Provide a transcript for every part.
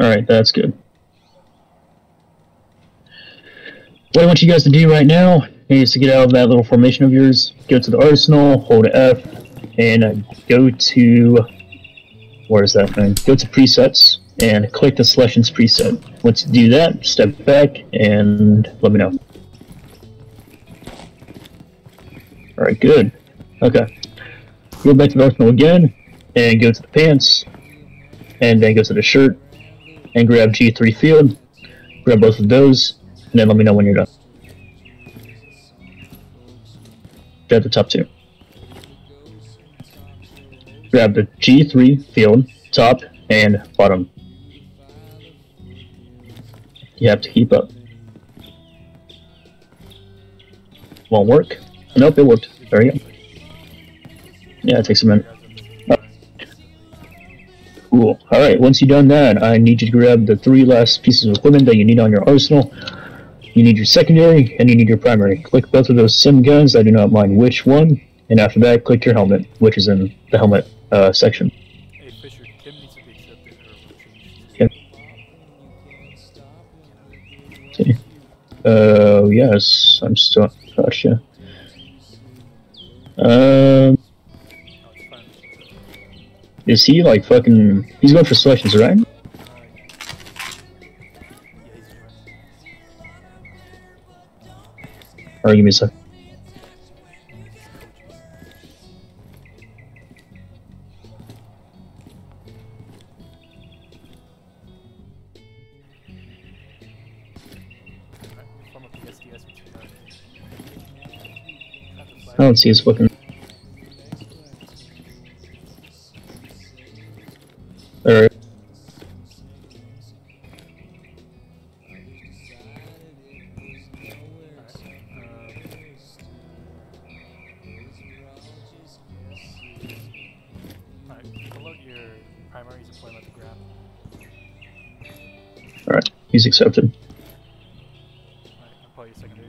Alright, that's good. What I want you guys to do right now is to get out of that little formation of yours, go to the arsenal, hold F, and go to... where is that thing? Go to presets, and click the selections preset. Once you do that, step back, and let me know. Alright, good. Okay. Go back to the arsenal again, and go to the pants, and then go to the shirt, and grab G3 field, grab both of those, and then let me know when you're done. Grab the top two. Grab the G3 field, top and bottom. You have to keep up. Won't work? Nope, it worked. There you go. Yeah, it takes a minute. Cool. Alright, once you've done that, I need you to grab the 3 last pieces of equipment that you need on your arsenal. You need your secondary, and you need your primary. Click both of those sim guns, I do not mind which one, and after that, click your helmet, which is in the helmet section. Hey Fisher, Kim needs to be accepted or change. Okay. Yes, I'm still... gotcha. Is he like fucking... he's going for selections, right? Alright, give me a sec. I don't see his fucking... Alright. Alright, he's accepted. I'll pull your secondaries.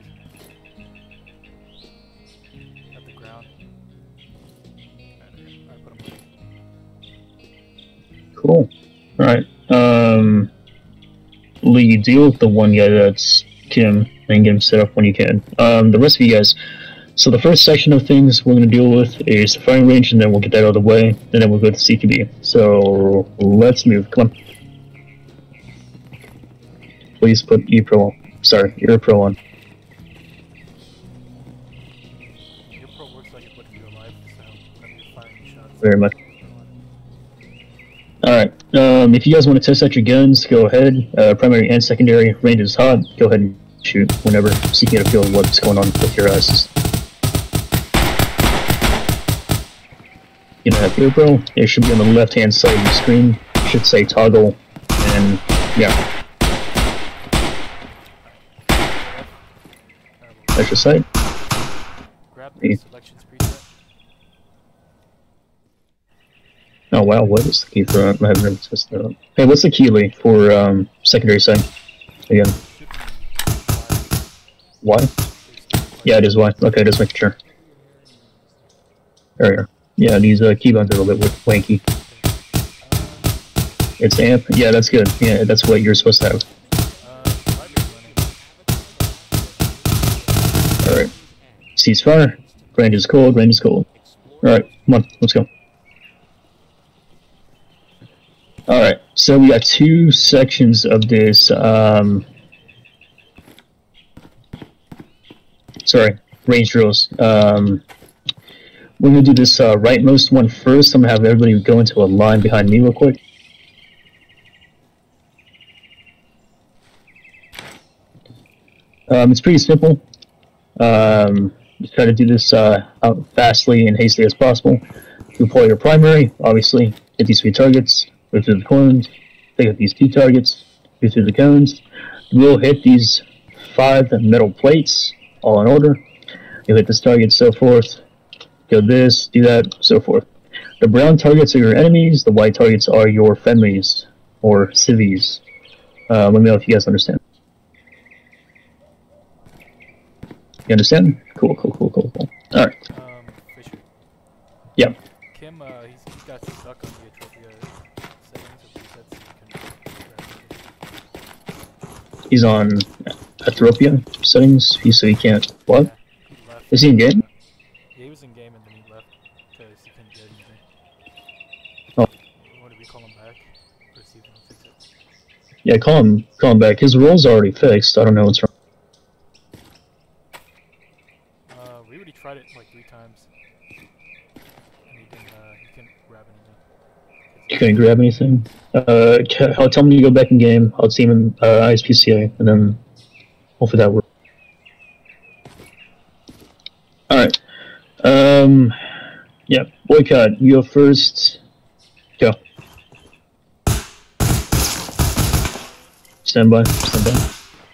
At the ground. Alright, put him away. Cool. Alright, Lee, deal with the one guy that's Kim and get him set up when you can. The rest of you guys, so the first section of things we're going to deal with is the firing range, and then we'll get that out of the way, and then we'll go to CQB. So, let's move. Come on. Please put E-Pro on. Sorry, Ear-Pro on. Ear-Pro works like it would in real life, so whenever you're firing shots. Very much. Alright, if you guys want to test out your guns, go ahead. Primary and secondary, range is hot. Go ahead and shoot whenever, so you can get a feel of what's going on with your eyes. You know, have Ear-Pro, it should be on the left-hand side of the screen. It should say toggle, and yeah. That's your site. Grab the selections preset. Oh wow, what is the key for I haven't really tested that out. Hey, what's the key, Lee, for secondary site? Again. Y? Yeah, it is Y. Okay, just making sure. There we are. Yeah, these keybones are a little bit wanky. It's amp? Yeah, that's good. Yeah, that's what you're supposed to have. Alright. Ceasefire. Range is cold, range is cold. Alright, come on, let's go. Alright, so we got 2 sections of this, sorry, range drills. We're going to do this rightmost one first. I'm going to have everybody go into a line behind me real quick. It's pretty simple. Just try to do this out fastly and hastily as possible. Deploy your primary, obviously, hit these 3 targets, go through the cones, pick up these 2 targets, go through the cones. We'll hit these 5 metal plates, all in order. You'll hit this target, so forth. Go this, do that, so forth. The brown targets are your enemies, the white targets are your friendlies, or civvies. Let me know if you guys understand. You understand? Cool, cool, cool, cool, cool. Alright. Fisher. Yeah. Kim, he's got stuck on the Atropia settings or presets. He's on Athropia settings. So he can't. What? Yeah, he left. Is he in game? Yeah, he was in game and then he left because he couldn't get anything. Oh. What did we call him back? Or see if he can fix it? Yeah, call him back. His role's already fixed. I don't know what's wrong. We already tried it like 3 times. And he couldn't grab anything. You couldn't grab anything. I'll tell him to go back in game. I'll team him ISPCA, and then hopefully that works. All right. Yeah, Boycott. You go first. Go. Stand by. Stand by.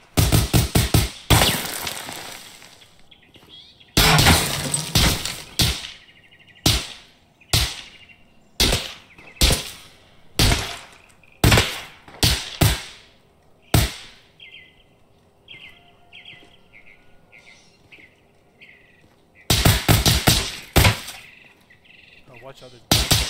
Watch others.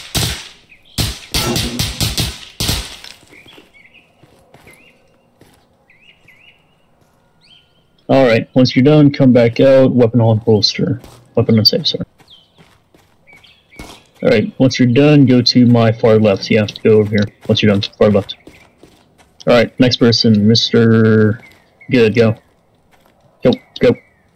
Alright, once you're done, come back out, weapon on holster. Weapon on safe, sorry. Alright, once you're done, go to my far left. Yeah, go over here. Once you're done, far left. Alright, next person, Mr. Good, go. Go, go.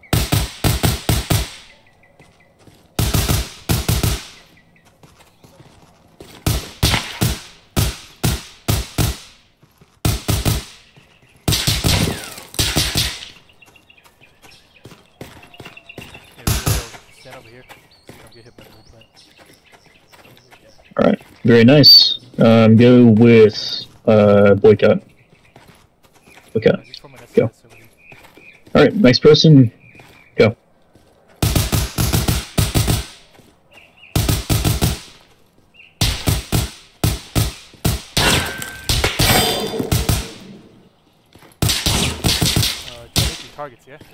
Stand over here. So you don't get hit by the whole plant. Alright, very nice. Go with Boycott. Boycott. Go. Alright, next person, go. Targets, yeah?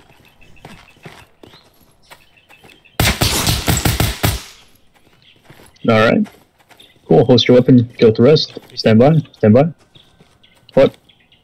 Alright. Cool, holster your weapon, go with the rest. Stand by, stand by. What?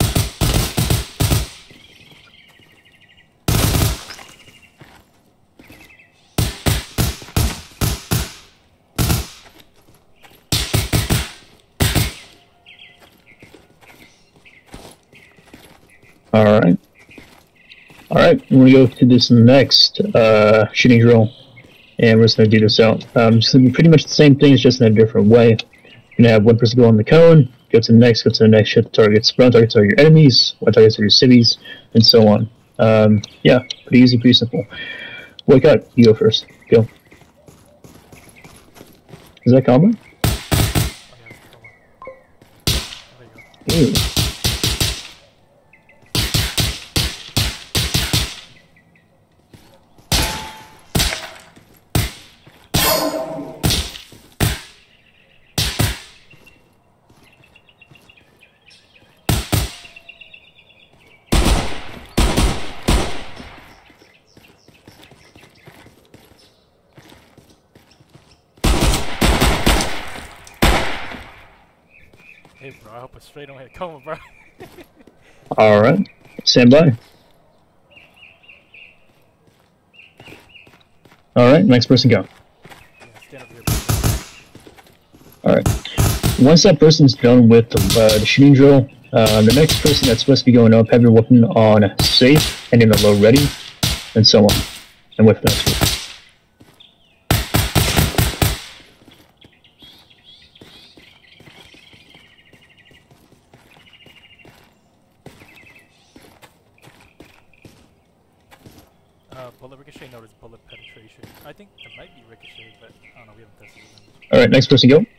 Alright. Alright, we're gonna go to this next shooting drill. And we're just going to do this out. It's going to be pretty much the same thing, it's just in a different way. You're going to have one person go on the cone, go to the next, hit the targets. Brown targets are your enemies, white targets are your cities, and so on. Yeah, pretty easy, pretty simple. Boycott, you go first. Go. Is that combo? Ew. Hey bro, I hope a straight don't hit coma, bro. Alright, stand by. Alright, next person go. Yeah, stand up here. Alright. Once that person's done with the shooting drill, the next person that's supposed to be going up, have your weapon on safe and in a low ready, and so on. And with that. Bullet ricochet, notice bullet penetration. I think it might be ricochet, but I don't know, we haven't tested it. Alright, next person go.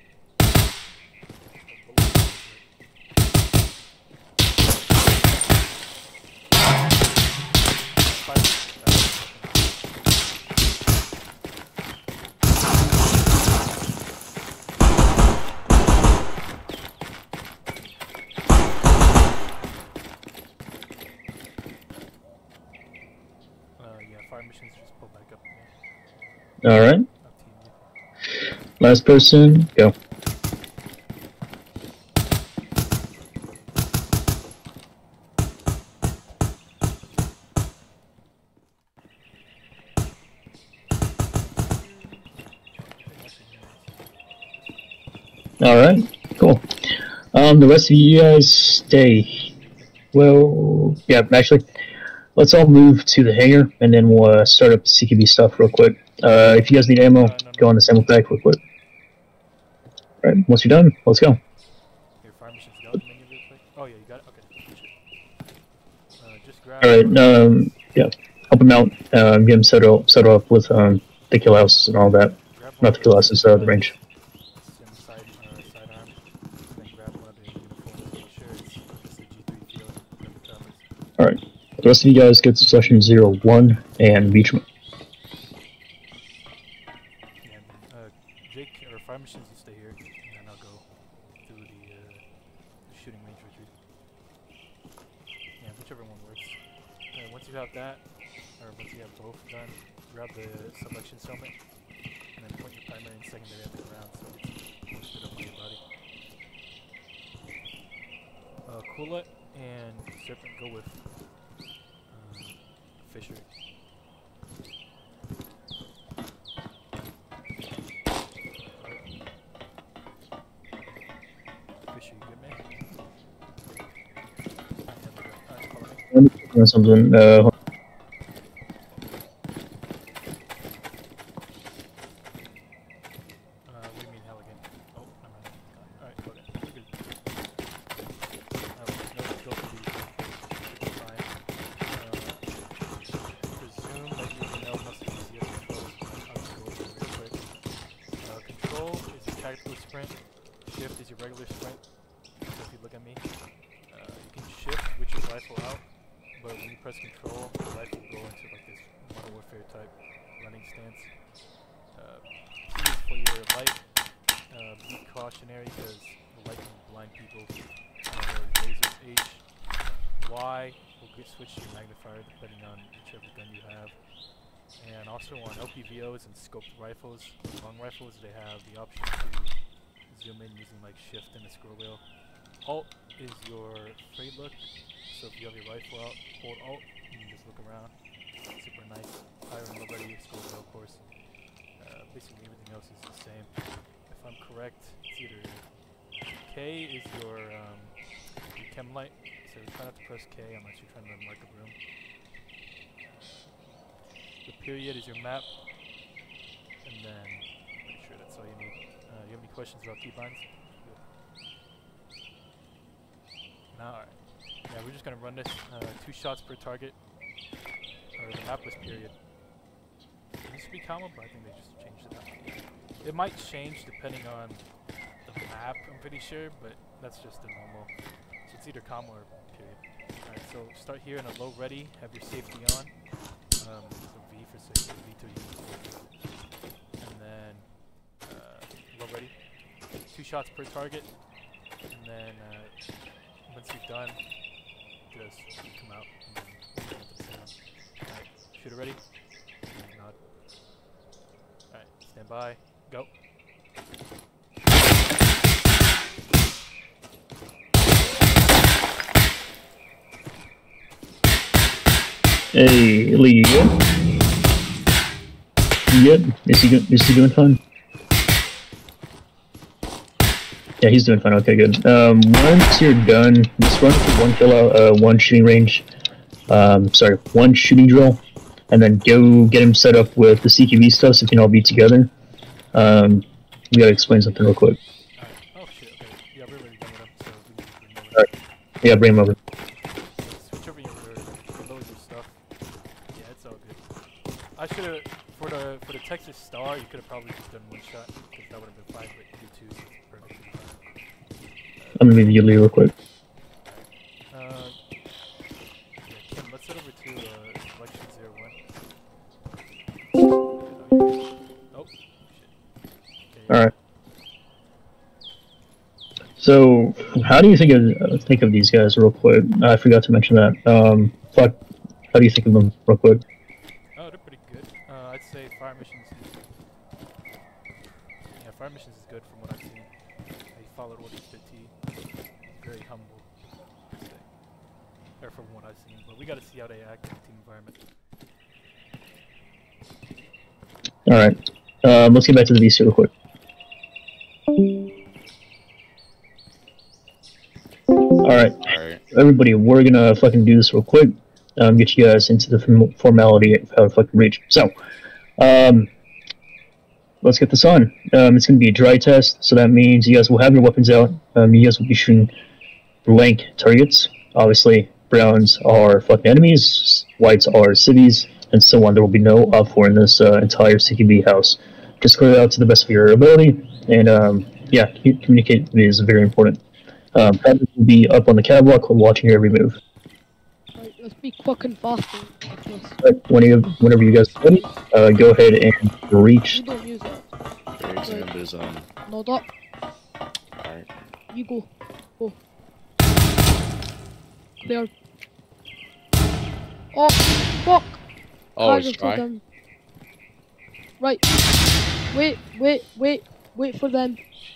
Fire missions just pull back up again. Alright. Last person, go. Alright, cool. The rest of you guys stay. Well, yeah, actually, let's all move to the hangar, and then we'll start up the CQB stuff real quick. If you guys need ammo, go on the sample pack real quick. Alright, once you're done, let's go. Your fire mission's going menu real quick. Oh yeah, you got it? Okay. Just grab... Alright, yeah. Help him out, get him set up with the kill houses and all that. Not the kill houses, the range. Sidearm. Then grab one of the uniforms. Make sure it's just a G3 field. Alright. The rest of you guys get to session 01 and reach me. Jake, or fire missions, you stay here, and then I'll go through the shooting range retreat. Yeah, whichever one works. Once you have that, or once you have both done, grab the selection helmet, and then point your primary and secondary at the ground so it's posted up on your body. Coolet and Serpent go with Fisher. Fisher, you good, man? Alright, follow me. Something, What do you mean hell again? Oh, I'm right. Alright, go ahead. We're good. No, go for these. Fine. Presume that you know most of these controls. I'll just go over it real quick. Control is your tactical sprint. Shift is your regular sprint. So if you look at me, you can shift with your rifle out, but when you press control, the rifle will go into like this Modern Warfare type running stance. P is for your light. Be cautionary because the light can blind people. Laser H. Y will get switched to magnifier depending on whichever gun you have. And also on LPVOs and scoped rifles, long rifles, they have the option to zoom in using like shift and a scroll wheel. Alt is your free look, so if you have your rifle out, hold Alt, you can just look around. Super nice. Higher and low ready, scroll wheel of course. Basically everything else is the same. If I'm correct, it's either K is your chem light, so try not to press K unless you're trying to mark a room. The period is your map, and then pretty sure that's all you need. You have any questions about keybinds? No, alright. Yeah, we're just gonna run this 2 shots per target, or the map was period. It used to be comma, but I think they just changed it up. It might change depending on the map, I'm pretty sure, but that's just the normal. So it's either comma or period. Alright, so start here in a low ready, have your safety on. So V for safety, V to use. And then low ready. 2 shots per target. And then once you're done, just come out and then go to the sound. Alright, shooter ready? Nod. Alright, stand by, go. Hey, Lee, you good? You good? Is he doing fine? Yeah, he's doing fine. Okay, good. Once you're done, just run for 1 kill out, 1 shooting range. Sorry, 1 shooting drill, and then go get him set up with the CQB stuff so we can all be together. We gotta explain something real quick. Oh shit, okay. Yeah, we're already done with him, so we can just bring him over. Alright. Yeah, bring him over. Switch over your loads of stuff. Yeah, it's all good. I should've, for the Texas Star, you could've probably just done 1 shot, because that would've been fine, but you do 2, so it's perfectly fine. I'm gonna leave you Lee real quick. Yeah, Kim, let's head over to selection 01. Oh, shit. Okay, Alright. So, how do you think of these guys real quick? I forgot to mention that. Fuck, how do you think of them real quick? Oh, they're pretty good. I'd say Fire Missions is... Yeah, Fire Missions is good from what I've seen. He followed orders to T. He's very humble, I'd say. Or from what I've seen. But we gotta see how they act in a team environment. Alright. Let's get back to the VC real quick. Alright. Alright. Everybody, we're gonna fucking do this real quick. Get you guys into the formality of how to fucking reach. So, let's get this on. It's gonna be a dry test, so that means you guys will have your weapons out. You guys will be shooting blank targets. Obviously, browns are fucking enemies, whites are cities, and so on. There will be no OPFOR in this entire CQB house. Just clear it out to the best of your ability, and yeah, communicate is very important. Patrick will be up on the catwalk watching your every move. Right, let's be quick and fast. Right, whenever you guys are ready, go ahead and reach. You don't use that. Very exam is Nod up. Alright. You go. Go. Clear. Oh, fuck! Oh, it's Targets dry? are done. Right. Wait for them.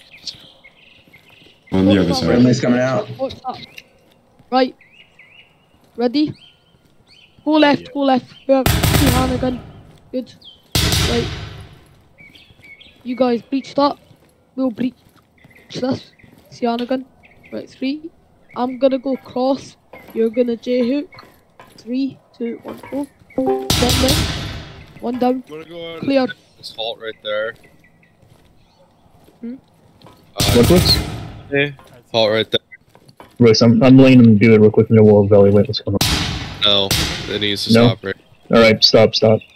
On the other What's side. up? Friendly's coming out. What's up? Right. Ready? Go left, go left. Yeah, see Hannigan. Good. Right. You guys breach that. We'll breach this. See Hannigan. Right, 3. I'm gonna go cross. You're gonna J-hook. 3, 2, 1, go. 1 left. 1 down. I'm gonna go on Clear. this halt right there. Hmm? What was? Hey, halt right there. Royce, I'm letting them do it real quick and then we'll evaluate what's going on. No, it needs to No? stop right. Alright, stop.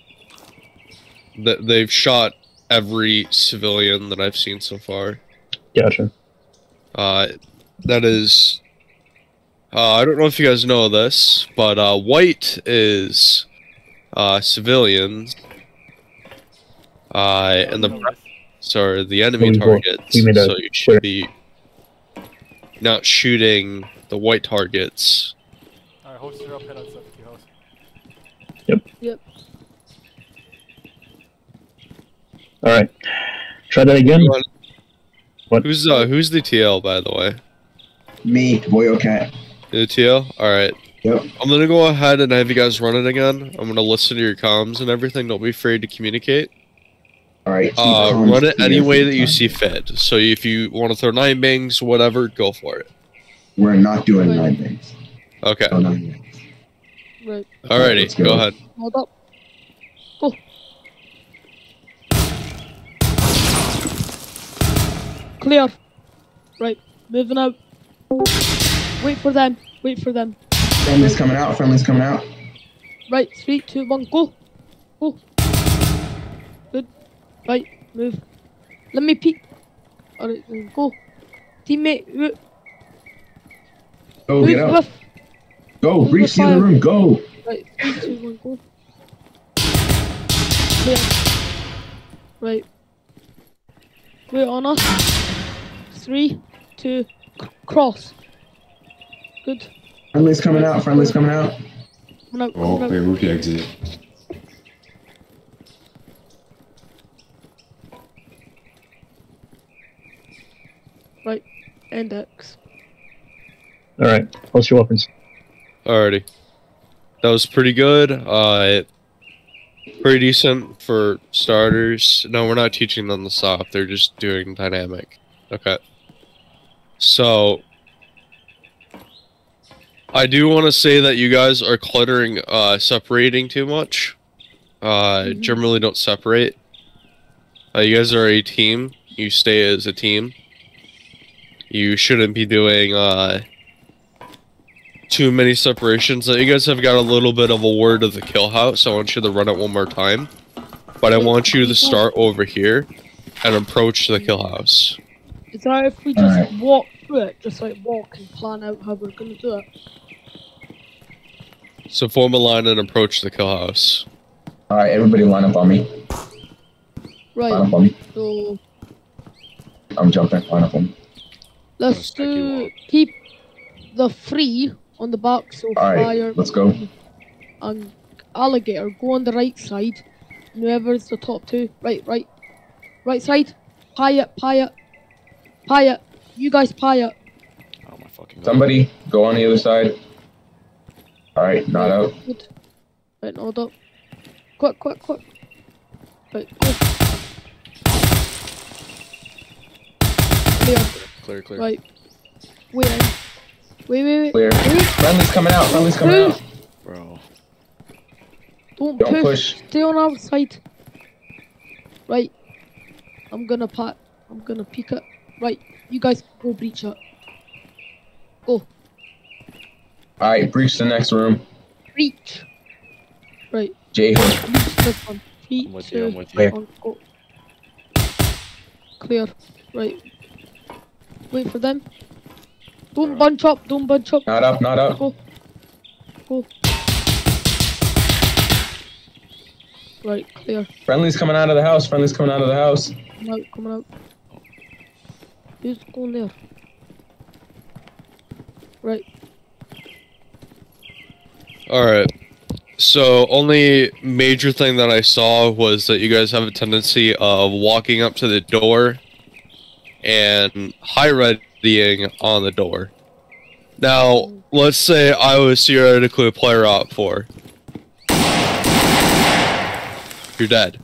They've shot every civilian that I've seen so far. Gotcha. That is... I don't know if you guys know this, but white is civilians, and the browns are the enemy We targets. made that So you should be not shooting the white targets. Alright, host your up, head outside the key house. Yep. Alright. Try that again. What? Who's the TL, by the way? Me, Boyo Cat. The TL? Alright. Yep. I'm gonna go ahead and have you guys run it again. I'm gonna listen to your comms and everything. Don't be afraid to communicate. Alright. Run it any way that you see fit. So if you want to throw 9 bangs, whatever, go for it. We're not doing Right. 9 things. Okay. No 9 things. Right. Alrighty, Let's go go. ahead. Hold up. Go. Clear. Right. Moving out. Wait for them. Friendly's coming out. Friendly's coming out. Right. 3, 2, 1. Go. Go. Good. Right. Move. Let me peek. Alright. Then go. Teammate. Go, Move get out. left. Go, Move breach the the other fire. room. Go. Right. 3, 2, 1. Go. Clear. Right. Wait on us. 3, 2, cross. Good. Friendly's coming out. Friendly's coming out. Run out, Oh, run out. wait, move the exit. Right. Index. Alright, host your weapons. Alrighty. That was pretty good. Pretty decent for starters. No, we're not teaching them the soft. They're just doing dynamic. Okay. So, I do want to say that you guys are cluttering, separating too much. Generally don't separate. You guys are a team. You stay as a team. You shouldn't be doing, too many separations. You guys have got a little bit of a word of the kill house. I want you to run it one more time. But I want you to start over here and approach the kill house. Is that if we just walk through it? Just like walk and plan out how we're gonna do it? So form a line and approach the kill house. Alright, everybody line up on me. Line Right. up on me. So I'm jumping. Line up on me. let's stack you do up. keep the 3 on the back. So Alright, fire. let's go. And alligator, go on the right side. And whoever's the top 2, right side. Pie it. You guys pie it. Oh my fucking god. Somebody go on the other side. Alright, not out. Good. Right, nod up. Quick. Right, go. Clear. Clear. Right. Wait in. Wait. Clear. Friendly's coming out. Friendly's coming out. Bro. Don't Don't push. push. Stay on our side. Right. I'm gonna peek it. Right. You guys go breach it. Go. Alright, breach the next room. Breach. Right. J-hook. Breach this one. 3, I'm with 2, you, I'm with you. 1, go. Clear. Right. Wait for them. Don't bunch up. Don't bunch up. Not up, not up. Go. Go. Right. Clear. Friendly's coming out of the house. Friendly's coming out of the house. Coming out. Who's going there? Right. Alright. So, only major thing that I saw was that you guys have a tendency of walking up to the door and high readying on the door. Now, let's say I was theoretically a player op 4. You're dead.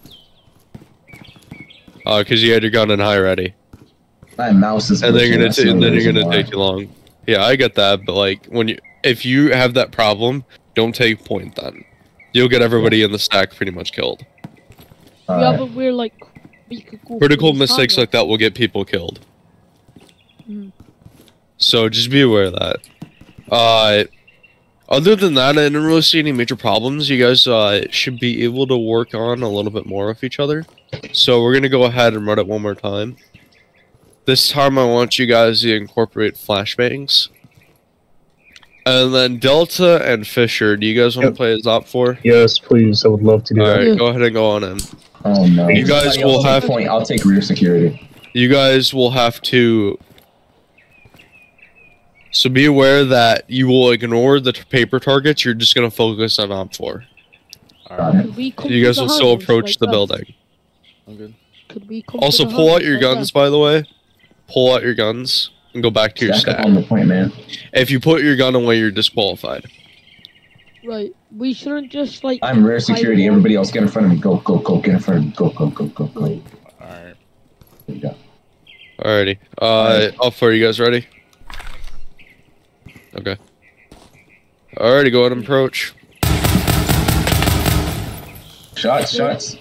Because you had your gun in high ready. My mouse is And then glitching, that's the only you're reason gonna why. take too long. Yeah, I get that, but like if you have that problem, don't take point then. You'll get everybody in the stack pretty much killed. Yeah, Alright. but we're like, we could go. Critical for the mistakes start like that will get people killed. Mm. So just be aware of that. Other than that, I didn't really see any major problems. You guys should be able to work on a little bit more with each other. So we're gonna go ahead and run it one more time. This time I want you guys to incorporate flashbangs. And then Delta and Fisher, do you guys want to Yep. play as Op 4? Yes, please. I would love to do that. Alright, Yeah. go ahead and go on in. Oh no. You guys Somebody will else take have- point. I'll take rear security. You guys will have to... So be aware that you will ignore the paper targets, you're just going to focus on Op 4. Alright, Could we come You to guys the will still house approach like the that? building. I'm good. Could we come Also, to the pull house out your like guns, that? by the way. Pull out your guns and go back to your Jack up stack. on the point, man. If you put your gun away, you're disqualified. Right. We shouldn't just like. I'm rear hide security. one. Everybody else get in front of me. Go, go, go. Get in front of me. Go, go, go, go, go. Right. Alright. There you go. Alrighty. Alright. Up for you guys ready? Okay. Alrighty, go ahead and approach. Shots, shots.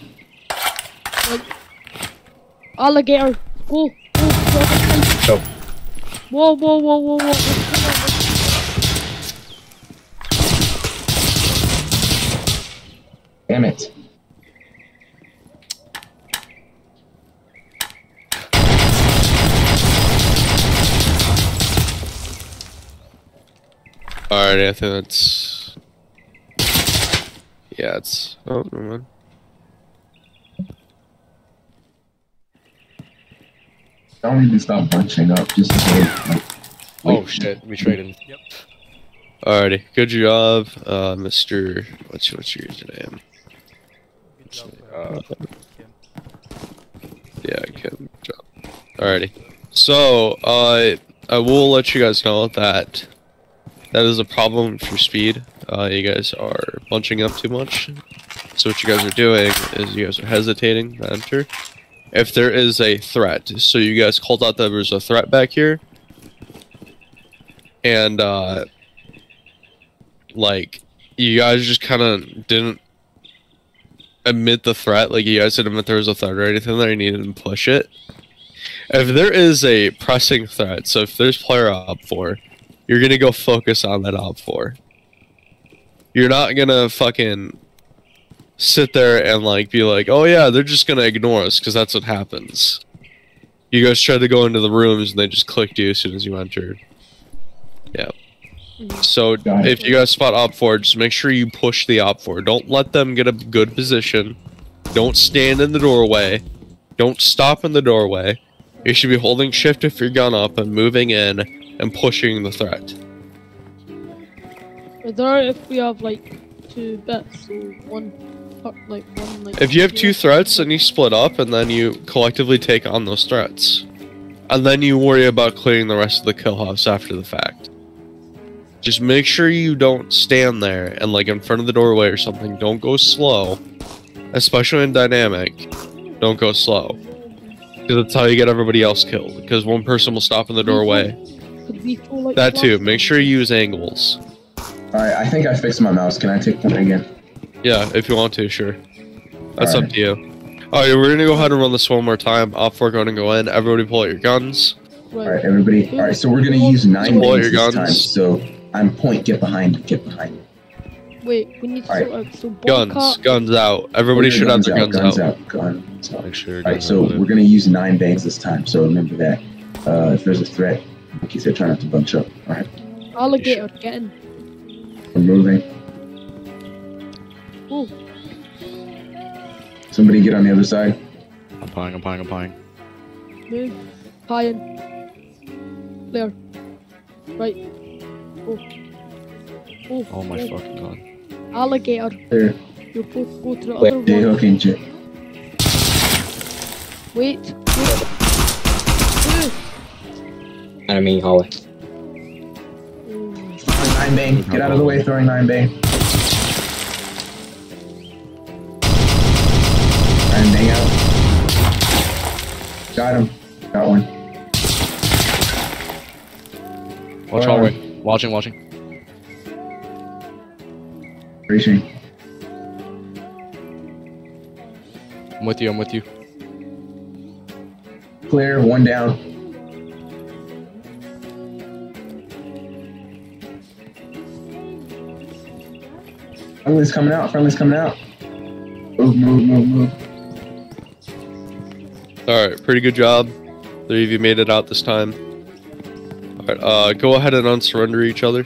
Alligator. Go. Go. Whoa. What's going on? Damn it. Alrighty, I think that's... Yeah, it's... Oh, never mind. Don't need to stop bunching up. Just wait. Oh shit, we traded. Alrighty, good job, Mr... What's your username? Good job, Kim. Yeah, Kim, good job. Alrighty. So, I will let you guys know that that is a problem for speed. You guys are bunching up too much. So what you guys are doing is you guys are hesitating to enter. If there is a threat, so you guys called out that there was a threat back here. And, like, you guys just kind of didn't admit the threat. Like, you guys didn't admit there was a threat or anything there, you needed to push it. If there is a pressing threat, so if there's player op 4, you're gonna go focus on that op 4. You're not gonna fucking sit there and like be like, oh yeah, they're just gonna ignore us, because that's what happens. You guys tried to go into the rooms and they just clicked you as soon as you entered. Yeah. So Got it. if you guys spot op 4, just make sure you push the op 4. Don't let them get a good position. Don't stand in the doorway. Don't stop in the doorway. You should be holding shift with your gun up and moving in and pushing the threat. Is there if we have like 2 bits, so one, like. If you have 2 threats, then you split up and then you collectively take on those threats. And then you worry about clearing the rest of the kill house after the fact. Just make sure you don't stand there and like in front of the doorway or something. Don't go slow. Especially in dynamic. Don't go slow. Because that's how you get everybody else killed. Because one person will stop in the doorway Could we throw like That too. flash Make sure you use angles. Alright, I think I fixed my mouse. Can I take point again? Yeah, if you want to, sure. That's Alright. up to you. Alright, we're gonna go ahead and run this one more time. Op 4 going to go in. Everybody pull out your guns. Right. Alright, everybody. Alright, so we're gonna use 9 Pull out bangs your this time. guns. So I'm point. Get behind. Get behind. Wait, we need to Alright. sort out so Guns. boycott. Guns out. Everybody Pull should your have their guns out. Guns out. Make sure. Alright, so we're gonna use 9 bangs this time. So remember that. If there's a threat, like you said, try not to bunch up. Alright, Alligator, get in. we're moving. Oh, Somebody get on the other side. I'm pawing. move. Tie in. Clear. Right. Oh. Oh, Oh my fucking god. Alligator. There. You're supposed to go to the other J one. hook and J. Wait. Enemy hallway. Oh, 9 bang. Get out of the way. Throwing 9 bang. 9 bang out. Got him. Got one. Watch hallway. Watching. Reaching. I'm with you. Clear. 1 down. Friendly's coming out. Move. Alright, pretty good job. 3 of you made it out this time. Alright, go ahead and unsurrender each other.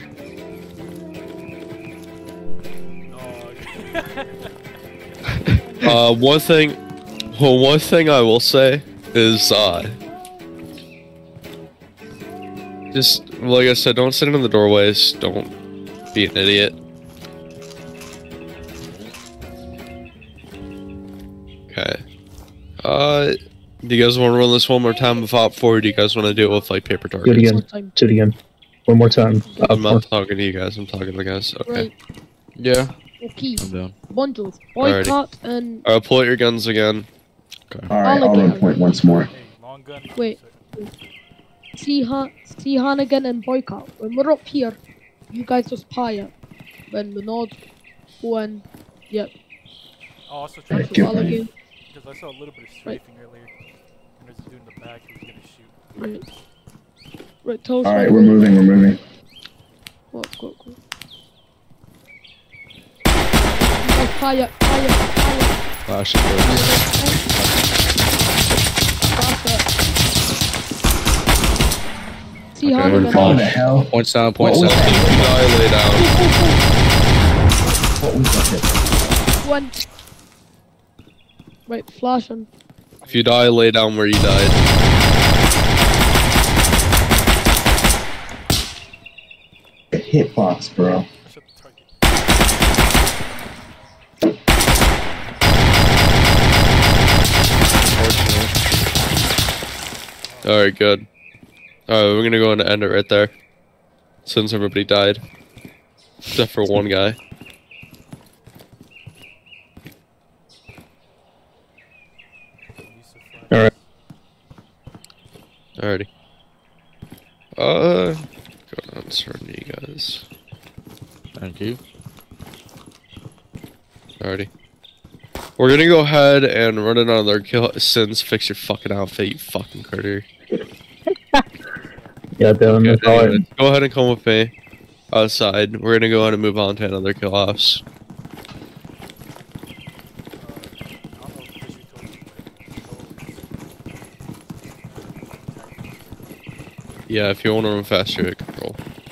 No. One thing I will say is, just, like I said, don't sit in the doorways, don't be an idiot. Okay. Do you guys want to run this one more time with Op 4, or do you guys want to do it with, like, paper Do it targets? again. one time. Do it again. One more time. I'm not talking to you guys, I'm talking to the guys, okay. Right. Yeah. Okay. I'm down. Bundles. Alrighty. Boycott and Alright, pull out your guns again. Alright, I'll run Alligator. point once more. Hey, long gun. Wait. See Hannigan and Boycott. When we're up here, you guys just pie it. When we nod, go in. Yep. Oh, also try Alright, to get follow behind. Alligator. because I saw a little bit of strafing earlier. When there's a dude in the back who was gonna shoot. Right. Right, tell us. Alright, we're moving. Go. Fire. Flash it first. See Okay, Hannigan. we're What the hell? Points down. What was If you die, lay down. What was that? One. Right, flashing. If you die, lay down where you died. Hitbox, bro. Shut the target. Alright, good. Alright, we're gonna go and end it right there. Since everybody died. Except for one guy. Alright. Alrighty. Go on, surrender you guys. Thank you. Alrighty. We're gonna go ahead and run another kill since fix your fucking outfit, you fucking critter. Yeah, Dylan. Okay, That's all anyways, go ahead and come with me outside. We're gonna go ahead and move on to another kill offs. Yeah, if you want to run faster, hit control.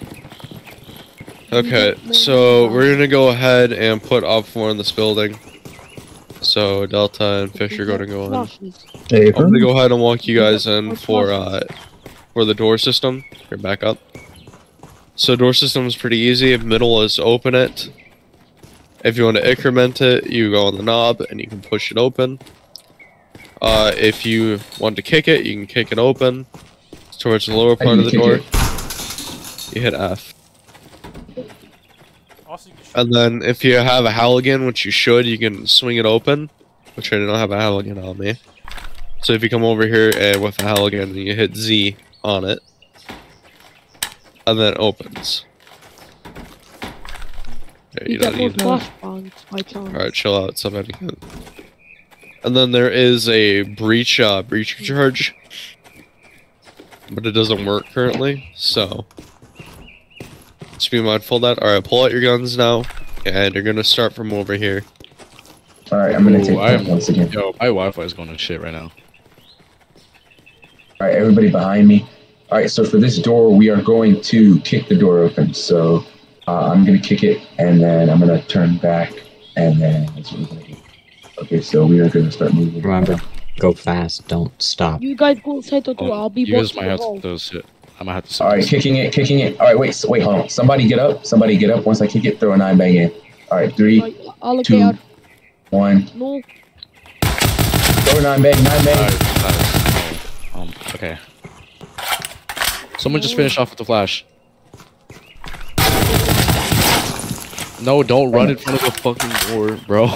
Okay, so we're gonna go ahead and put Op 4 in this building. So Delta and Fish are gonna go in. There you I'm gonna go. go ahead and walk you guys in for the door system. Here, back up. So door system is pretty easy. Middle is open it. If you want to increment it, you go on the knob and you can push it open. If you want to kick it, you can kick it open. It's towards the lower How part do of you the door. kick You hit F. Also, you can shoot. And then if you have a Halligan, which you should, you can swing it open. Which I don't have a Halligan on me. So if you come over here and with a Halligan and you hit Z on it, and then opens. Yeah, You don't get more need- flashbangs by chance. Alright, chill out, somebody can. And then there is a breach charge. But it doesn't work currently, so just be mindful of that. Alright, pull out your guns now, and you're gonna start from over here. Alright, I'm gonna take I'm point once again. Yo, my Wi-Fi is going to shit right now. Alright, everybody behind me. Alright, so for this door, we are going to kick the door open. So I'm gonna kick it, and then I'm gonna turn back, and then that's what we're gonna do. Okay, so we are gonna start moving. Remember, go fast. Don't stop. You guys go inside the door. I'll be You guys watching might the have wall. to sit. I might have to. Alright, kicking it. Alright, wait, hold on. Somebody get up. Once I kick it, throw a 9 bang in. Alright, 3, Right, alligator. 2, 1. No. Throw a 9 bang, 9 bang. Okay. Someone just finished off with the flash. No, don't run in front of the fucking door, bro.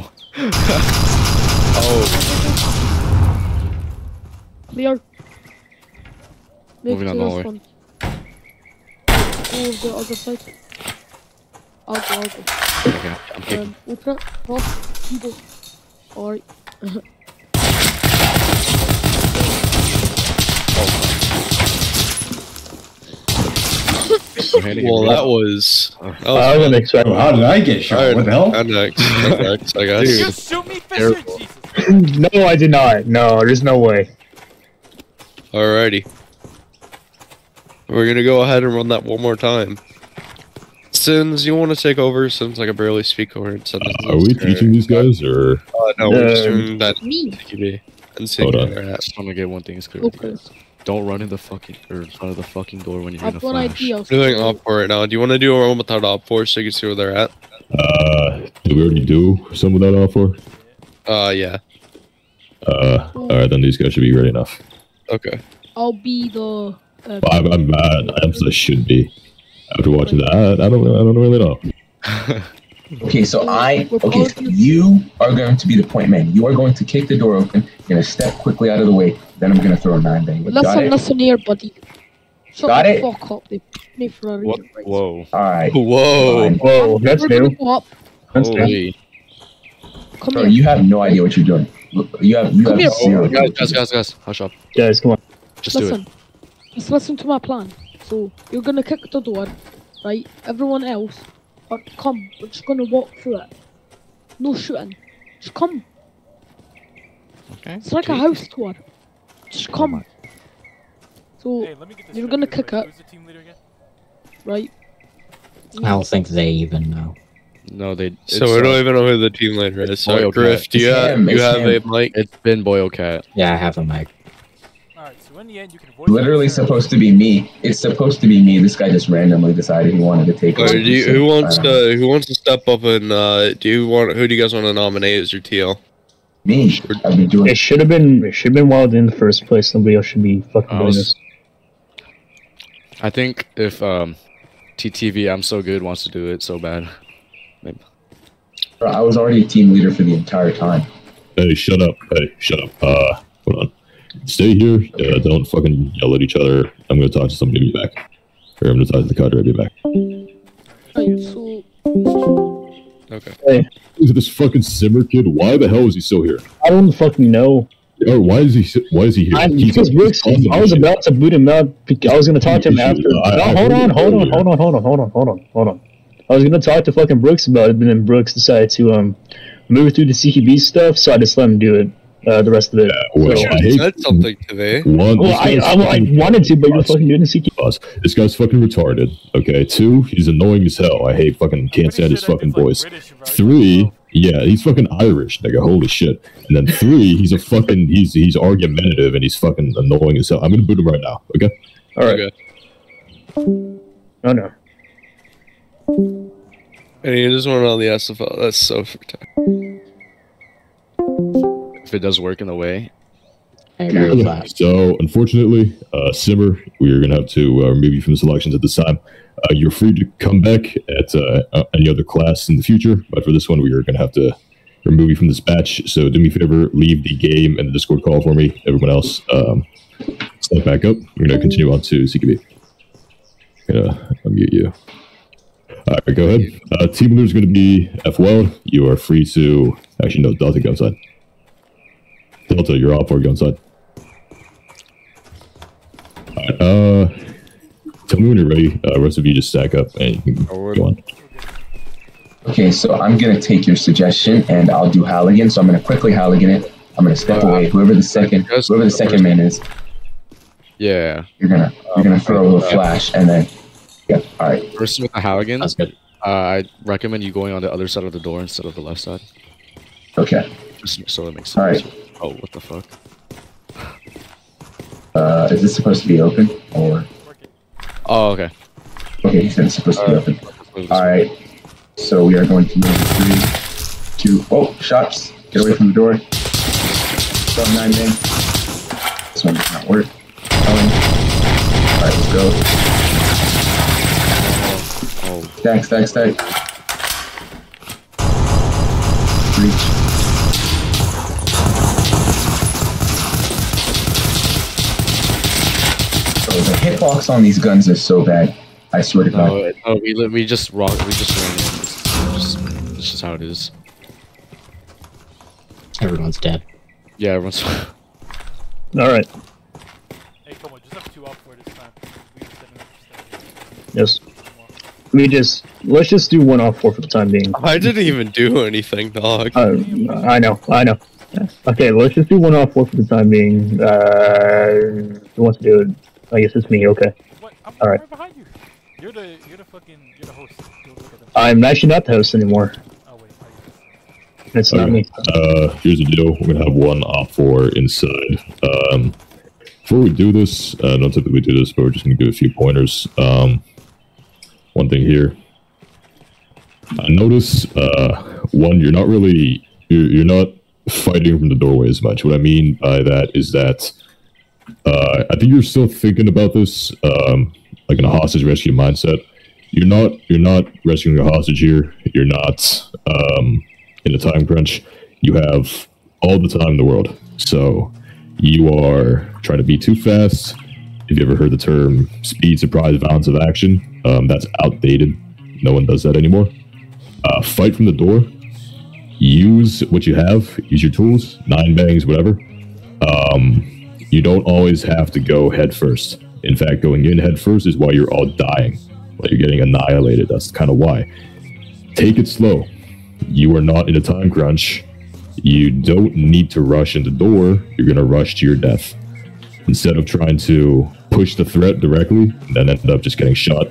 Oh, Clear. Make Moving on to the the hallway. front. Go the other side. I'll go. okay. I'm kicking. Open it. Cross. You go. Alright. I'm hitting Well, him. that was. I wasn't expecting. How did I get shot? Alright, What the hell? and next, I guess. Dude. Just shoot me, Fisher! Careful. Jesus. No, I did not. No, there's no way. Alrighty. We're gonna go ahead and run that one more time. Sins, you want to take over since I can barely speak coherent sentences? Are we teaching these guys, or No, we're just doing that Me. CQB and seeing Hold where on. they're I at. just want to get one thing clear with you Okay. guys. Don't run in the fucking or in front of the fucking door when you're in a I've got an flash. idea. I'm doing op for right now. Do you want to do a one without op for so you can see where they're at? did we already do some of that off for? Yeah. Alright, then these guys should be ready enough. Okay. I'll be the. I'm mad. I should be. After watching that, I don't really know. Okay, so We're you are going to be the point man. You are going to kick the door open. You're gonna step quickly out of the way. Then I'm gonna throw a 9 bang. Got it? Listen here, buddy. Shut Got the it? fuck up. They put me for a What? reason. right? Whoa. All right. Whoa. Fine. Whoa, that's We're gonna new. go up. That's new. Holy. Come Bro, here. you have no idea what you're doing. You have Come here. zero. Guys, hush up. Guys, come on. Just do Listen. Just listen to my plan. So you're gonna kick the door, right? Everyone else, or come. We're just gonna walk through it. No shooting. Just come. it. Okay. It's like a house tour. Just come. So Hey, let me get this You're straight gonna real kick quick. it. Who's the team leader again? right. I don't think they even know. No, they. So we don't even know who the team leader is. So Boyle Griff, Cat. do you It's have him, you it's have a him. mic? It's been Boyle Cat. Yeah, I have a mic. Alright, so in the end, you can voice Literally over- supposed to be me. It's supposed to be me. This guy just randomly decided he wanted to take Or over. do you, so who wants I don't know. to step up and who do you guys want to nominate as your TL? Me. I've been doing It should have been Wild in the first place. Nobody else should be fucking I doing was- this. I think if TTV I'm so good wants to do it so bad. Maybe. Bro, I was already a team leader for the entire time. Hey, shut up. Hey, shut up. Hold on. Stay here. Don't fucking yell at each other. I'm gonna talk to somebody. Be back. Or I'm gonna talk to the cadre. Be back. Right, so Okay. Look at this fucking Simmer kid. Why the hell is he still here? I don't fucking know. Or why is he here? Because Brooks, I was about to boot him out. I was gonna talk to him after. No, hold on. I was gonna talk to fucking Brooks about it, but then Brooks decided to move through the CQB stuff, so I just let him do it. The rest of it. Well, So- I hate Said something today. one. Well, I wanted to, but you're fucking doing the CQB. This guy's fucking retarded. Okay. 2, he's annoying as hell. I hate fucking can't stand his fucking voice. 3, yeah, he's fucking Irish, nigga. Holy shit. And then 3, he's a fucking he's argumentative and he's fucking annoying as hell. I'm gonna boot him right now. Okay. All right. Okay. Oh no. And he just went on the SFL. That's so freaking. If it does work in the way. I agree with that. So, unfortunately, Simmer, we are going to have to remove you from the selections at this time. You're free to come back at any other class in the future, but for this one, we are going to have to remove you from this batch. So, do me a favor, leave the game and the Discord call for me. Everyone else, step back up. We're going to continue on to CQB. gonna unmute you. Alright, go ahead. Team leader is gonna be F Wild. You are free to actually no, Delta, go inside. Delta, you're off or go inside. Alright, tell me when you're ready. Rest of you just stack up and you can go on. Okay, so I'm gonna take your suggestion and I'll do Halligan. So I'm gonna quickly Halligan it. I'm gonna step away. Whoever the second man is, Yeah. you're gonna throw a little flash and then yeah. All right. Person with the Halligan. That's good. I recommend you going on the other side of the door instead of the left side. Okay. Just so it makes sense. All right. Oh, what the fuck? Is this supposed to be open or? Oh, okay. Okay, he said it's supposed to be open. All right. So we are going to move 3, 2. Oh, shots! Get away from the door. Sub 9 man. This one does not work. All right, let's go. Oh, Stack. Reach. So the hitbox on these guns is so bad. I swear to God. no, we just ran in. It's just how it is. Everyone's dead. Yeah, everyone's. Alright. Hey, come on, just have 2 up for this time. We just didn't Yes. Let's just do 1 off 4 for the time being. I didn't even do anything, dog. I know. Okay, let's just do 1 off 4 for the time being. Who wants to do it? I guess it's me, okay. What? I'm All right. right behind you. You're the host. You'll look at them. I'm actually not the host anymore. Oh wait, are you? It's not me. Here's the deal. We're gonna have 1 op 4 inside. Before we do this, don't typically do this, but we're just gonna give a few pointers. One thing here. I notice, one, you're not really, you're not fighting from the doorway as much. What I mean by that is that, I think you're still thinking about this, like in a hostage rescue mindset. You're not rescuing a hostage here. You're not, in a time crunch. You have all the time in the world. So you are trying to be too fast. If you ever heard the term speed, surprise, balance of action, that's outdated. No one does that anymore. Fight from the door. Use what you have. Use your tools. 9 bangs, whatever. You don't always have to go head first. In fact, going in head first is why you're all dying. Why you're getting annihilated. That's kind of why. Take it slow. You are not in a time crunch. You don't need to rush in the door. You're going to rush to your death. Instead of trying to push the threat directly, then end up just getting shot.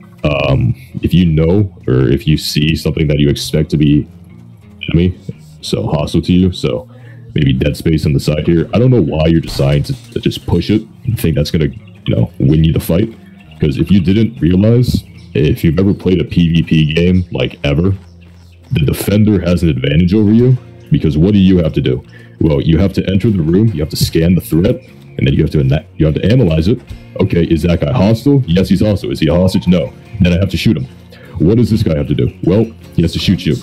If you know, or if you see something that you expect to be enemy, so hostile to you, so maybe dead space on the side here, I don't know why you're deciding to just push it and think that's gonna, win you the fight. Because if you didn't realize, if you've ever played a PvP game, like ever, the defender has an advantage over you, because what do you have to do? Well, you have to enter the room, you have to scan the threat, and then you have to analyze it. Okay, is that guy hostile? Yes, he's hostile. Is he a hostage? No. Then I have to shoot him. What does this guy have to do? Well, he has to shoot you.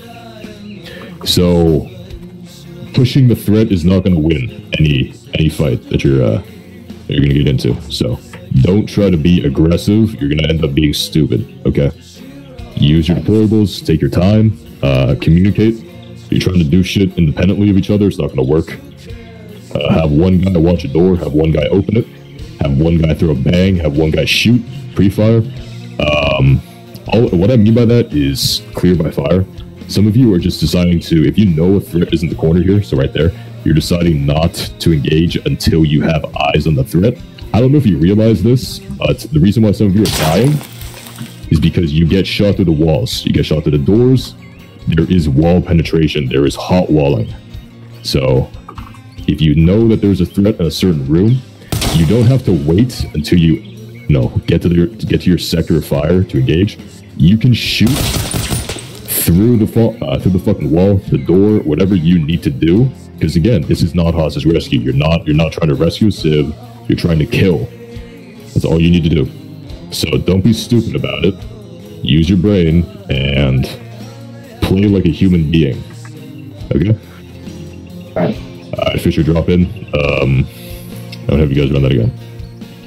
So pushing the threat is not going to win any fight that you're going to get into. So don't try to be aggressive. You're going to end up being stupid. Okay. Use your deployables. Take your time. Communicate. If you're trying to do shit independently of each other, it's not going to work. Have one guy watch a door, have one guy open it, have one guy throw a bang, have one guy shoot, pre-fire. What I mean by that is clear by fire. Some of you are just deciding to, if you know a threat is in the corner here, so right there, you're deciding not to engage until you have eyes on the threat. I don't know if you realize this, but the reason why some of you are dying is because you get shot through the walls. You get shot through the doors. There is wall penetration. There is hot walling. So if you know that there's a threat in a certain room, you don't have to wait until you get to your sector of fire to engage. You can shoot through the fucking wall, the door, whatever you need to do. Because again, this is not hostage rescue. You're not trying to rescue a civ. You're trying to kill. That's all you need to do. So don't be stupid about it. Use your brain and play like a human being. Okay. All right. Fisher, drop in. I would have you guys run that again.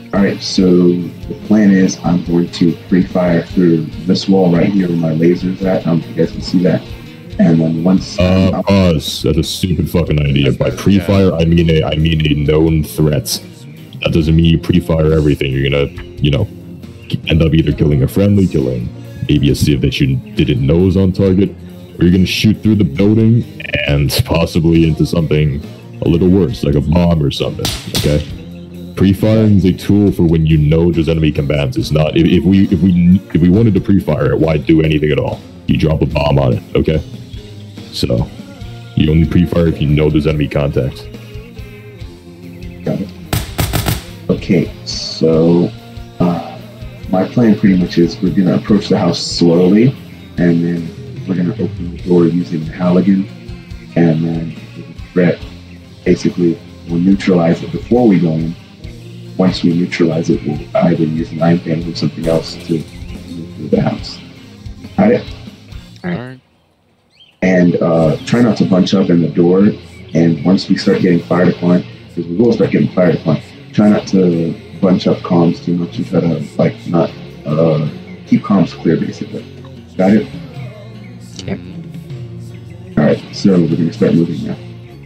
All right, so the plan is I'm going to pre-fire through this wall right here where my laser's at. I don't know if you guys can see that. And then once pause. That's a stupid fucking idea. By pre-fire, I mean a known threat. That doesn't mean you pre-fire everything. You're gonna, you know, end up either killing a friendly, killing maybe a civ that you didn't know was on target, or you're gonna shoot through the building and possibly into something a little worse, like a bomb or something. Okay. Pre-firing is a tool for when you know there's enemy combatants. It's not if we wanted to pre-fire it, why do anything at all? You drop a bomb on it, okay? So you only pre-fire if you know there's enemy contact. Got it. Okay, so my plan pretty much is we're gonna approach the house slowly, and then we're gonna open the door using the Halligan, and then the threat basically we'll neutralize it before we go in. Once we neutralize it, we'll either use 9-bang or something else to move through the house. Got it? Alright. And try not to bunch up in the door. And once we start getting fired upon, because we will start getting fired upon, try not to bunch up comms too much and try to not keep comms clear, basically. Got it? Yep. All right, so we're gonna start moving now.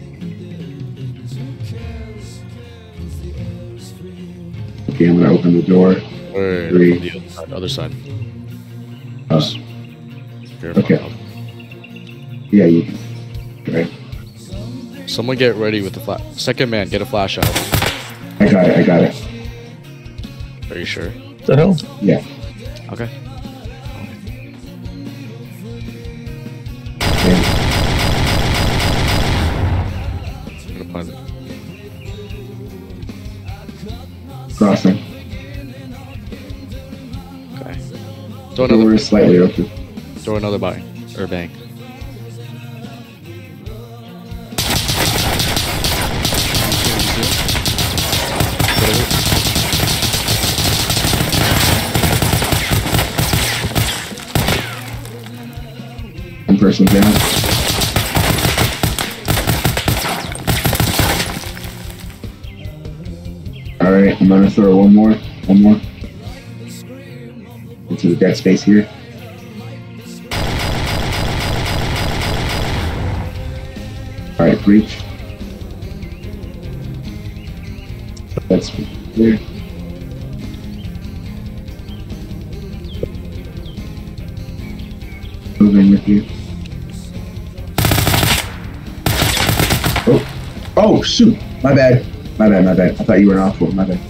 Okay, I'm gonna open the door. Wait, Three. from the other side. Okay. Yeah, you can. Right. Someone get ready with the flash. Second man, get a flash out. I got it. Are you sure? What the hell? Yeah. Okay. Okay. Gonna put it. Crossing. Okay. Throw Door another. is slightly open. Throw another bang or bang. One person down. Alright, I'm gonna throw one more. Into the dead space here. Alright, breach. That's clear. Moving with you. Oh, shoot! My bad. I thought you were an off-road. My bad.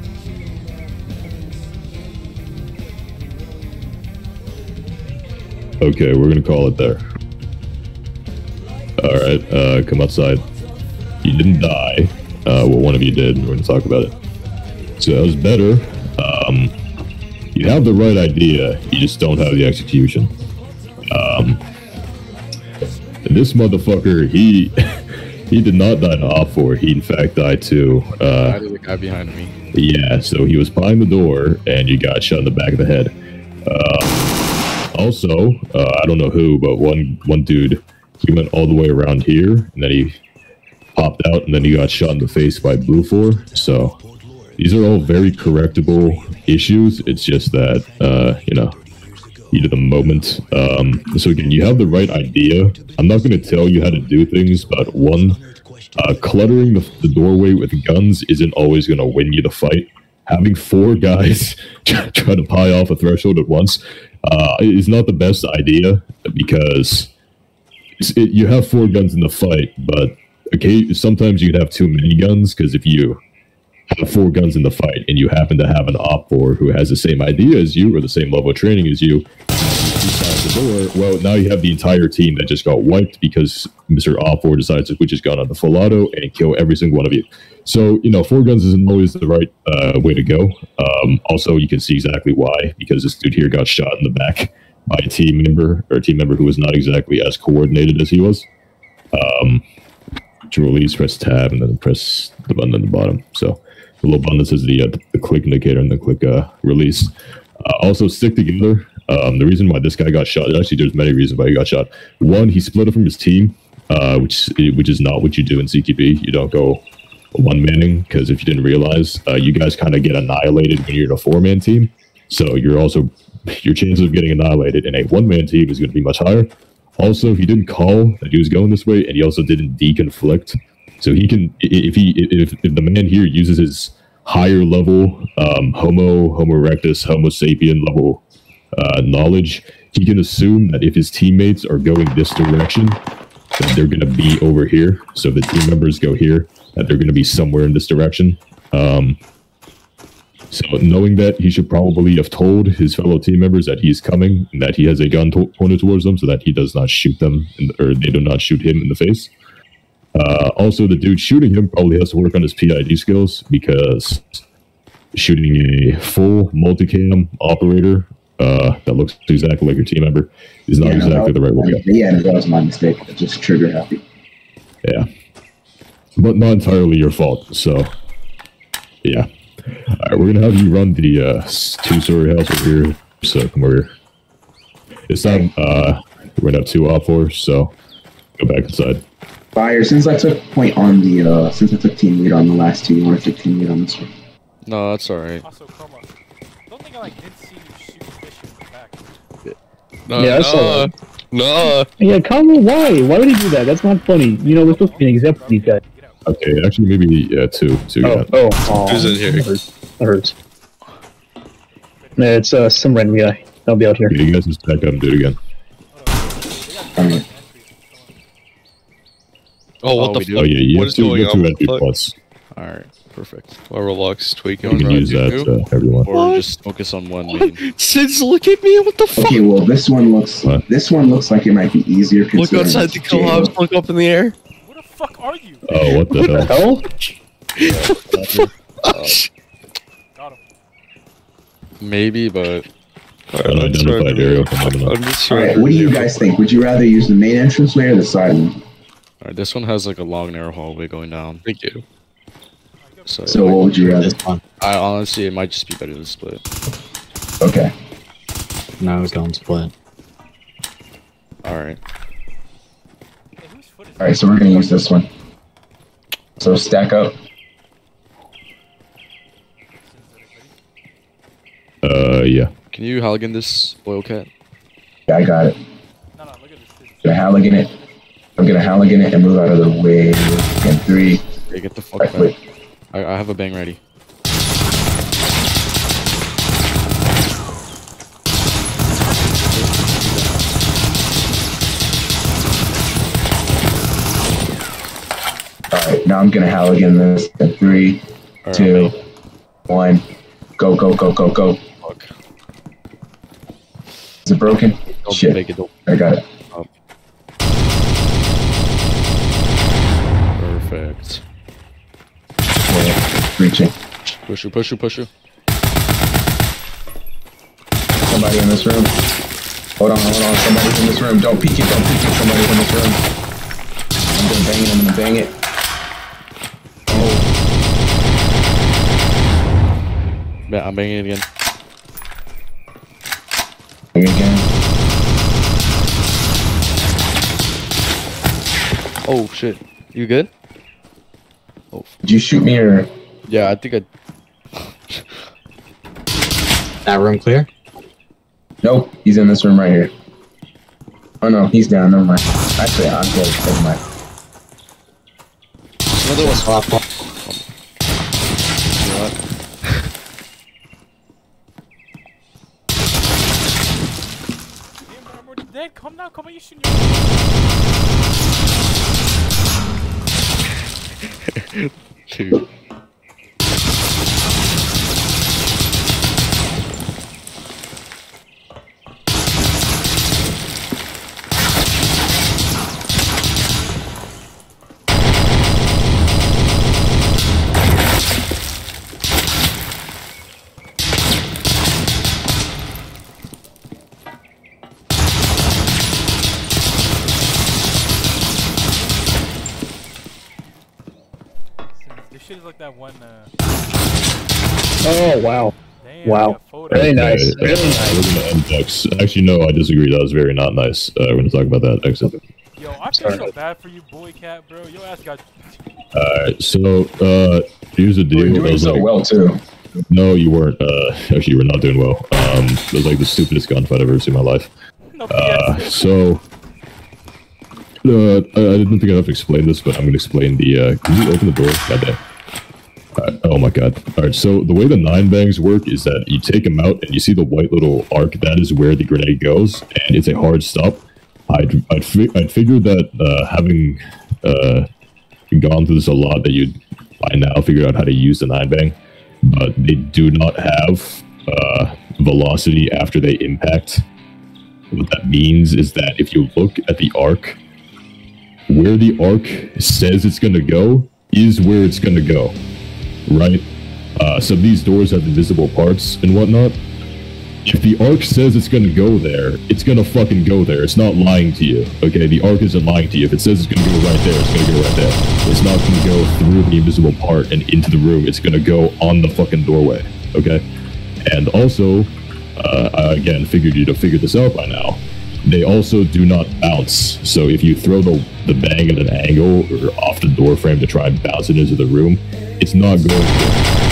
Okay, we're gonna call it there. Alright, come outside. You didn't die. Well, one of you did, and we're gonna talk about it. So that was better. You have the right idea, you just don't have the execution. This motherfucker, he did not die to Op4, he in fact died to, That is the guy behind me. yeah, so he was behind the door, and you got shot in the back of the head. Also, I don't know who, but one dude, he went all the way around here, and then he popped out, and then he got shot in the face by Blue 4. So these are all very correctable issues. It's just that, you know, heat of the moment. So again, you have the right idea. I'm not going to tell you how to do things, but one, cluttering the doorway with guns isn't always going to win you the fight. Having 4 guys try to pie off a threshold at once is not the best idea, because you have 4 guns in the fight, but sometimes you could have too many guns, because if you have 4 guns in the fight and you happen to have an Op4 who has the same idea as you or the same level of training as you, inside the door, well, now you have the entire team that just got wiped because Mr. Op4 decides to switch his gun on the full auto and kill every single one of you. So, you know, 4 guns isn't always the right way to go. Also, you can see exactly why, because this dude here got shot in the back by a team member who was not exactly as coordinated as he was. To release, press tab, and then press the button at the bottom. So the little button that says the click indicator, and then click release. Also, stick together. The reason why this guy got shot, actually, there's many reasons why he got shot. One, he split up from his team, which is not what you do in CQB. You don't go one-manning, because if you didn't realize, you guys kind of get annihilated when you're in a four-man team. So your chances of getting annihilated in a one-man team is going to be much higher. Also, he didn't call that he was going this way, and he also didn't deconflict. So he can, if the man here uses his higher level Homo erectus, Homo sapien level knowledge, he can assume that if his teammates are going this direction, that they're going to be over here. So if the team members go here, that they're going to be somewhere in this direction. So knowing that, he should probably have told his fellow team members that he's coming and that he has a gun pointed towards them so that he does not shoot them, or they do not shoot him in the face. Also, the dude shooting him probably has to work on his PID skills, because shooting a full multicam operator that looks exactly like your team member is not exactly the right way. Yeah, that was my mistake. Just trigger happy. Yeah. But not entirely your fault, so yeah. Alright, we're gonna have you run the two-story house over here, so come over here. This time, we're gonna have 2 op4, so go back inside. Fire, since I took point on the, since I took team lead on the last 2, you want to take team lead on this one? No, that's alright. Also, Chroma, don't think I like did see you shoot fish in the back. No, Yeah, I saw that. no. Yeah, Kama, why? Why would he do that? That's not funny. You know, we're supposed to be an example for these guys. Okay, actually, maybe 2. Who's in here? That hurts. Yeah, it's some random guy. I'll be out here. You guys just back up and do it again. Alright. Oh, what the we do? fuck? Oh yeah, you What have is 2 going on? entry Fuck? points. Alright, perfect. My Roblox tweaking You can around use that, you. everyone. Or just focus on one main. Sids, look at me, what the fuck? Okay, well, this one looks like it might be easier. Look considering outside it's the kill jail. house, look up in the air. Where the fuck are you? Oh, what the hell? Hell? Got him. Maybe, but Unidentified aerial phenomenon. I'm just Alright, trying what do you to- guys think? Would you rather use the main entranceway or the side one? alright, this one has like a long narrow hallway going down. Thank you. So what would you rather? This one. I honestly, it might just be better to split. Okay. No, don't split. Alright. Hey, whose foot is Alright, so we're gonna use this one. So stack up. Yeah. Can you Halligan this oil cat? Yeah, I got it. No, look at this. Gonna Halligan it. I'm gonna Halligan it and move out of the way. In 3. Hey, get the fuck Alright, back. wait. I have a bang ready. Alright, now I'm gonna Halligan this in 3, Alright, 2, 1. Go, go, go, go, go. fuck. Is it broken? Don't Shit. make it, don't. I got it. Perfect. Yeah, reaching. Push you, push you, push you. Somebody in this room. Hold on. Somebody's in this room. Don't peek it. Somebody's in this room. I'm gonna bang it. Oh, Yeah, I'm banging it again. bang it again. Oh shit. You good? Did you shoot me or? Yeah, I think I. That room clear? Nope. He's in this room right here. Oh no, he's down. Never mind. Actually, I'm good. Never mind. Another one. Swap. Damn, I'm already dead. Come now, come on, you shooting Dude. This shit is like that one, Oh, wow. damn, Wow. that photo. Very nice. Okay, Very nice. We're gonna end X. Actually, no, I disagree. That was very not nice. We're gonna talk about that. Exit. Yo, I feel so bad for you, boy cat, bro. Your ass got So, here's the deal. We're doing so well, too. No, you weren't. Actually, you were not doing well. It was like the stupidest gunfight I've ever seen in my life. No, So, I didn't think I'd have to explain this, but I'm gonna explain the, can you open the door? Goddamn. Oh my god. Alright, so the way the 9-bangs work is that you take them out and you see the white little arc, that is where the grenade goes, and it's a hard stop. I'd figure that, having, gone through this a lot, that you'd by now figure out how to use the 9-bang, but they do not have, velocity after they impact. What that means is that if you look at the arc, where the arc says it's gonna go is where it's gonna go. Right? So these doors have invisible parts and whatnot. If the arc says it's gonna go there, it's gonna fucking go there. It's not lying to you. Okay, the arc isn't lying to you. If it says it's gonna go right there, it's gonna go right there. It's not gonna go through the invisible part and into the room. It's gonna go on the fucking doorway. Okay? And also, again, figured you'd have figured this out by now. They also do not bounce. So if you throw the bang at an angle or off the door frame to try and bounce it into the room, it's not going to.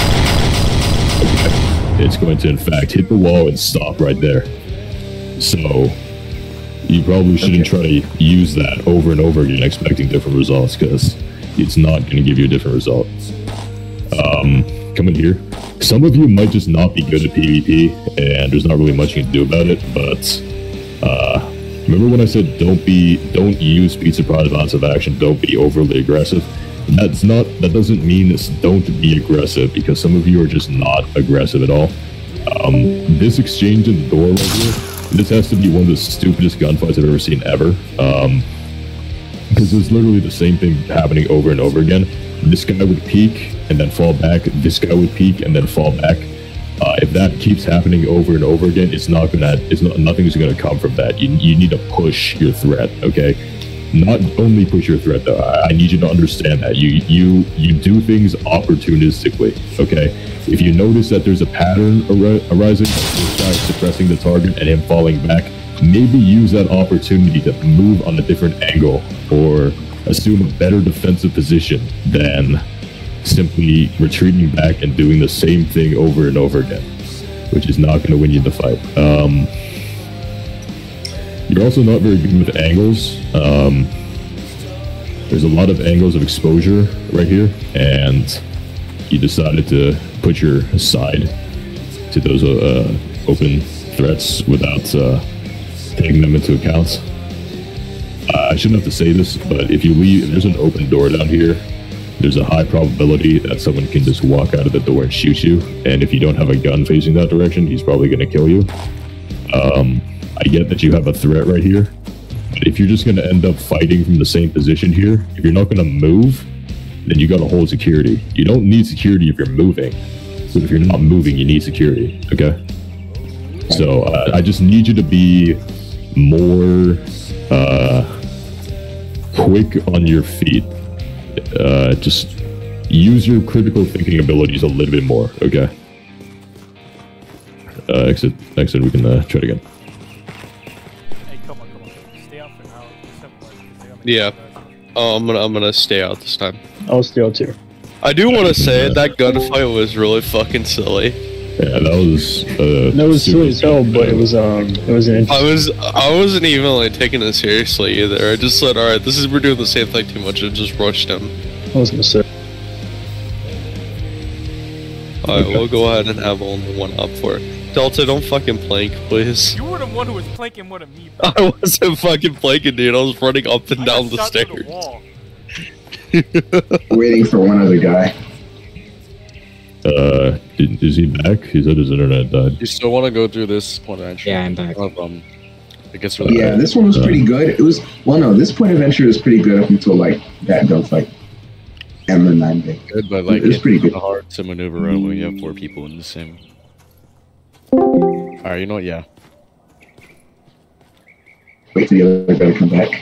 Okay. It's going to, in fact, hit the wall and stop right there. So you probably shouldn't try to use that over and over again expecting different results, because it's not going to give you a different result. Come in here. Some of you might just not be good at PvP, and there's not really much you can do about it, but remember when I said don't use speed, surprise, bounce of action, don't be overly aggressive? That doesn't mean it's don't be aggressive, because some of you are just not aggressive at all. This exchange in the door right here, this has to be one of the stupidest gunfights I've ever seen ever. Because it's literally the same thing happening over and over again. This guy would peek and then fall back, this guy would peek and then fall back. If that keeps happening over and over again, nothing's gonna come from that. You need to push your threat, okay? Not only push your threat though. I need you to understand that you do things opportunistically, okay? If you notice that there's a pattern arising, this guy suppressing the target and him falling back, maybe use that opportunity to move on a different angle or assume a better defensive position than simply retreating back and doing the same thing over and over again, which is not going to win you the fight. You're also not very good with angles. There's a lot of angles of exposure right here, and you decided to put your side to those open threats without taking them into account. I shouldn't have to say this, but if there's an open door down here, there's a high probability that someone can just walk out of the door and shoot you, and if you don't have a gun facing that direction, he's probably going to kill you. I get that you have a threat right here, but if you're just going to end up fighting from the same position here, if you're not going to move, then you got to hold security. You don't need security if you're moving, but if you're not moving, you need security, okay? So I just need you to be more quick on your feet. Just use your critical thinking abilities a little bit more, okay? Exit, we can try it again. Hey, come on. Stay out for now. Yeah. Oh, I'm gonna stay out this time. I'll stay out too. I do want to say that gunfight was really fucking silly. Yeah, that was silly as hell, but it was an interesting. I wasn't even like taking it seriously either. I just said, all right, we're doing the same thing too much, and just rushed him. I was gonna say. Alright, we'll go ahead and have only one up for it. Delta, don't fucking plank, please. You were the one who was planking more than me, bro. I wasn't fucking planking, dude. I was running up and down the stairs. Waiting for one other guy. Is he back? He said his internet died. You still want to go through this point of entry? Yeah, I'm back. It gets really bad. This one was pretty good. This point of entry was pretty good up until like that gunfight. And the 9-bang. Good, but like it's pretty good. Hard to maneuver around when you have 4 people in the same. Alright, you know what? Yeah. Wait for the other guy to come back.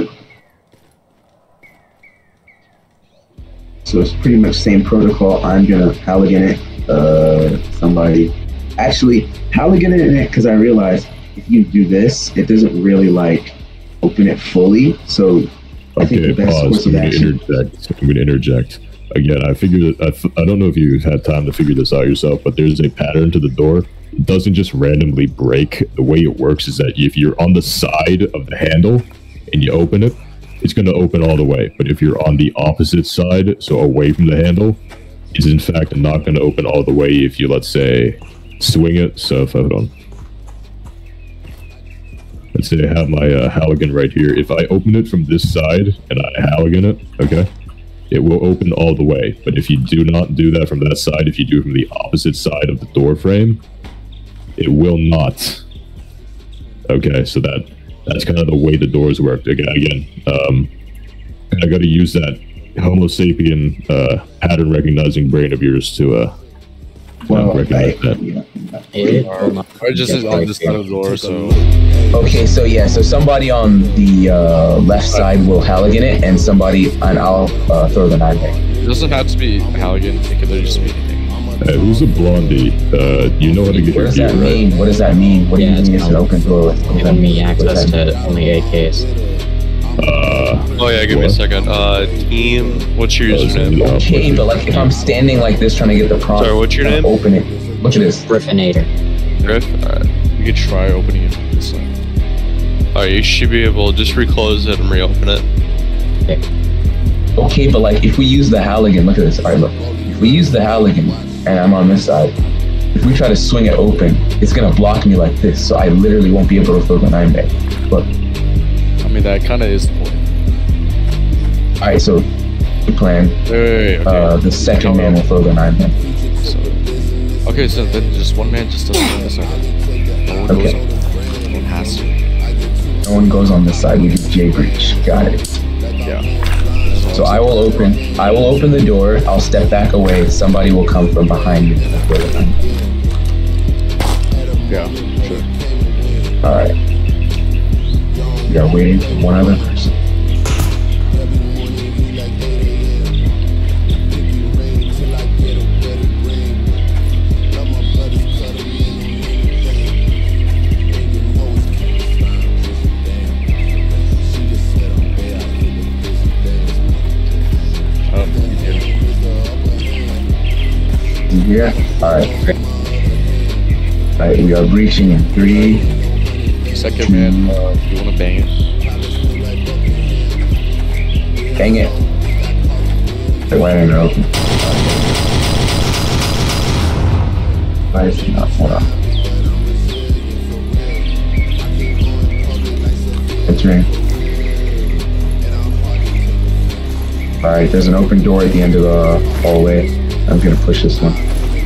So it's pretty much same protocol. I'm gonna Halligan it. Somebody. Actually, Halligan it because I realized if you do this, it doesn't really like open it fully. So Okay, pause. I'm going to interject. Again, I figured I don't know if you've had time to figure this out yourself, but there's a pattern to the door. It doesn't just randomly break. The way it works is that if you're on the side of the handle and you open it, it's going to open all the way. But if you're on the opposite side, so away from the handle, it's in fact not going to open all the way if you, let's say, swing it. So if I hold on. Let's say I have my Halligan right here. If I open it from this side and I Halligan it, okay, it will open all the way. But if you do not do that from that side, if you do it from the opposite side of the door frame, it will not. Okay, so that's kind of the way the doors work. Again, I got to use that Homo sapien pattern recognizing brain of yours to recognize that. I just on this side of the door, so. Okay, so yeah, so somebody on the left side will Halligan it, and I'll throw the 9-bang. It doesn't have to be Halligan, it could just be anything. Hey, who's a blondie? You know how to get your gear, right? What does that mean? What do you mean it's an open door? Giving me access to only AKs. Oh yeah, give me a second. Team, what's your username? Okay, but like if I'm standing like this trying to get the prompt, sorry, what's your name? Open it. Look at this. Griffinator. Griff? Alright. You could try opening it from this side. Alright, you should be able to just reclose it and reopen it. Okay, but like if we use the Halligan, look at this. Alright, look. If we use the Halligan and I'm on this side, if we try to swing it open, it's gonna block me like this, so I literally won't be able to throw the 9-bang. Look. I mean, that kind of is the point. Alright, so the plan. Okay. The second man will throw the 9-bang. Okay, so then just one man just doesn't on this side. No one goes on. No one has to. No one goes on this side. We do J breach. Got it. Yeah. So I will open the door. I'll step back away. Somebody will come from behind me. Yeah, sure. All right. We are waiting for one other person. Here. Alright. Alright, we are breaching in 3. Second man, you wanna bang it? Bang it. They're wide open. Why is it not? Hold on. Entering. Alright, there's an open door at the end of the hallway. I'm gonna push this one.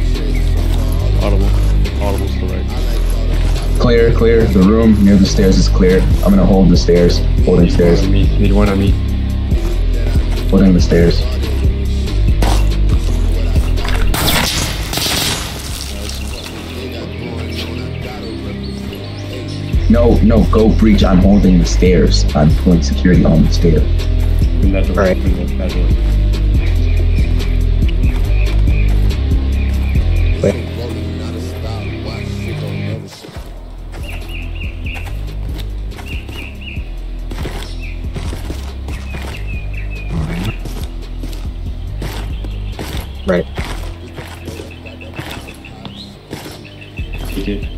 Audible's to the right. Clear. The room near the stairs is clear. I'm gonna hold the stairs. Holding stairs. Need one on me. Holding the stairs. No, go breach. I'm holding the stairs. I'm pulling security on the stairs. Right. Right. Okay.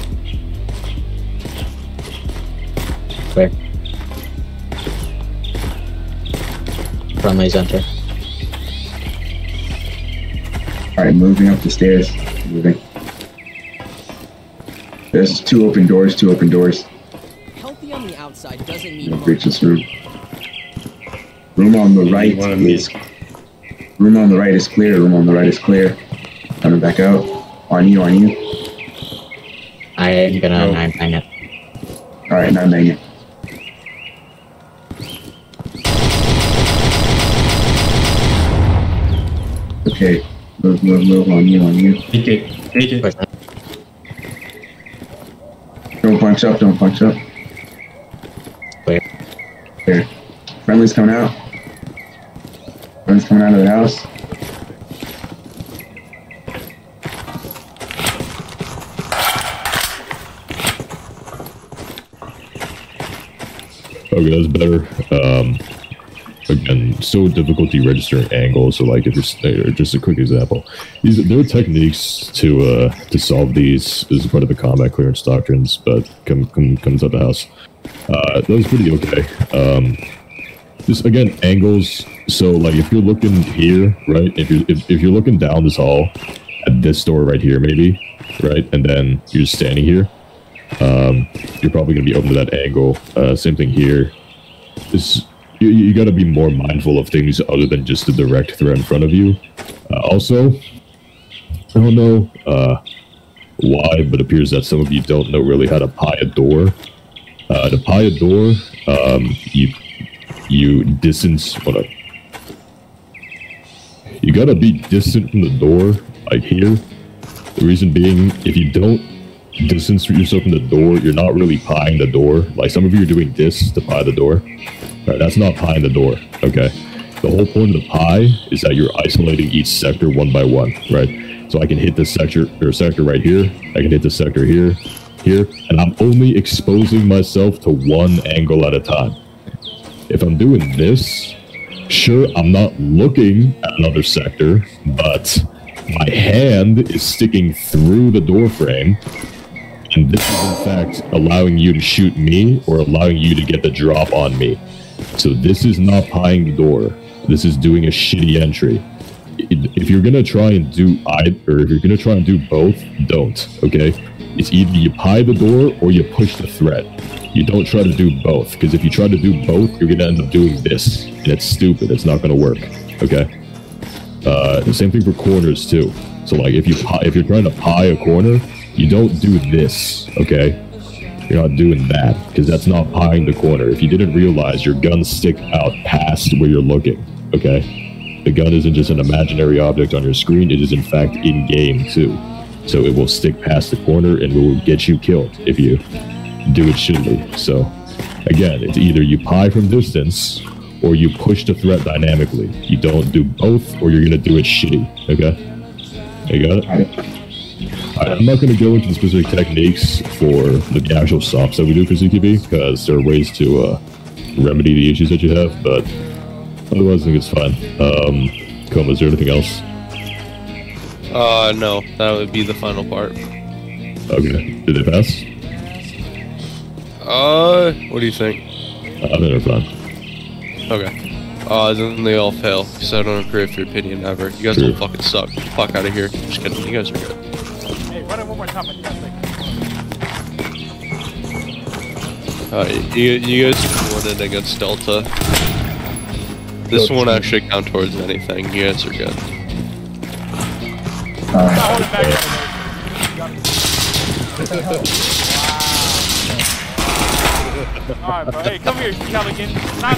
Clear. Friendly's enter. Alright, moving up the stairs. Moving. There's 2 open doors. Healthy on the outside doesn't mean Breach this room. Room on the right is clear. Room on the right is clear. Coming back out. On you. I am gonna 9-bang it. Alright, 9-bang it. Okay. Move on you. Take it. Don't punch up. Clear. Friendly's coming out. Friendly's coming out of the house. Okay, that's better. again, so difficulty registering angles. So like, if you're just a quick example, there are techniques to solve these as part of the combat clearance doctrines, but comes out the house. That was pretty okay. Just again, angles. So like, if you're looking here, right? If you're looking down this hall at this door right here, maybe, right, and then you're just standing here, you're probably gonna be open to that angle. Same thing here. You got to be more mindful of things other than just the direct threat in front of you. Also, I don't know why, but it appears that some of you don't know really how to pie a door. To pie a door, you distance. Hold up. You gotta be distant from the door, like here. The reason being, if you don't distance yourself from the door, you're not really pieing the door. Like, some of you are doing this to pie the door. Right, that's not pieing the door, okay? The whole point of the pie is that you're isolating each sector one by one, right? So I can hit this sector right here, I can hit this sector here, and I'm only exposing myself to one angle at a time. If I'm doing this, sure, I'm not looking at another sector, but my hand is sticking through the door frame, and this is in fact allowing you to shoot me or allowing you to get the drop on me. So this is not pieing the door. This is doing a shitty entry. If you're gonna try and do either, or if you're gonna try and do both, don't. Okay? It's either you pie the door or you push the threat. You don't try to do both, because if you try to do both, you're gonna end up doing this, and it's stupid. It's not gonna work. Okay? The same thing for corners too. So like, if you're trying to pie a corner, you don't do this. Okay? You're not doing that, because that's not pieing the corner. If you didn't realize, your guns stick out past where you're looking, okay? The gun isn't just an imaginary object on your screen, it is in fact in-game too. So it will stick past the corner and will get you killed if you do it shittily. So, again, it's either you pie from distance, or you push the threat dynamically. You don't do both, or you're gonna do it shitty, okay? You got it? I'm not going to go into the specific techniques for the actual stops that we do for CQB, because there are ways to remedy the issues that you have, but otherwise I think it's fine. Coma, is there anything else? No, that would be the final part. Okay. Did they pass? What do you think? I think they're fine. Okay. Then they all fail, because I don't agree with your opinion ever. You guys all fucking suck. Fuck out of here. Just kidding. You guys are good. Hey, run it one more time. You guys won it against Delta. This won't actually count towards anything. You guys are good. Alright, bro. Hey, come here, Halligan.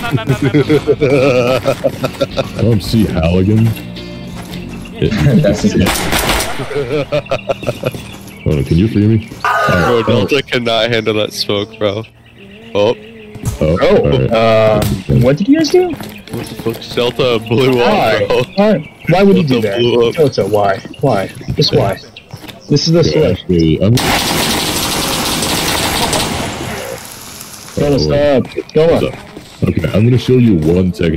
I don't see Halligan. That's his name. Hold on, can you free me? Bro, Delta cannot handle that smoke, bro. What did you guys do? What the fuck? Delta blew up, bro. Why would you do that? Delta, why? Why? Just why? This is the solution. Go stop. Go on. Okay, I'm gonna show you one technique.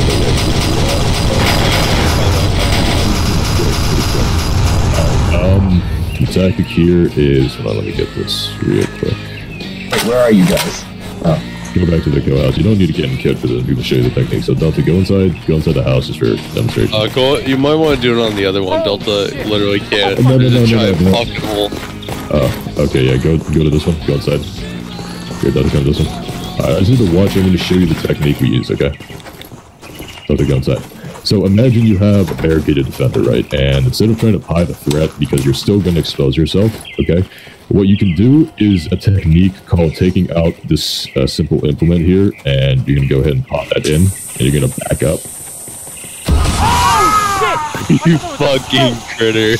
The tactic here is, hold on, let me get this real quick. Wait, where are you guys? Go back to the kill house. You don't need to get in kit for this. People show you the technique. So Delta, go inside the house just for demonstration. Go. You might want to do it on the other one. Delta literally can't. No. Fucking hole. Okay, yeah, go to this one. Go inside. Okay, Delta, come to this one. Alright, I just need to watch. I'm going to show you the technique we use, okay? Delta, go inside. So imagine you have a barricaded defender, right? And instead of trying to pie the threat, because you're still going to expose yourself, okay? What you can do is a technique called taking out this simple implement here, and you're going to go ahead and pop that in, and you're going to back up. Oh, shit! You fucking critter.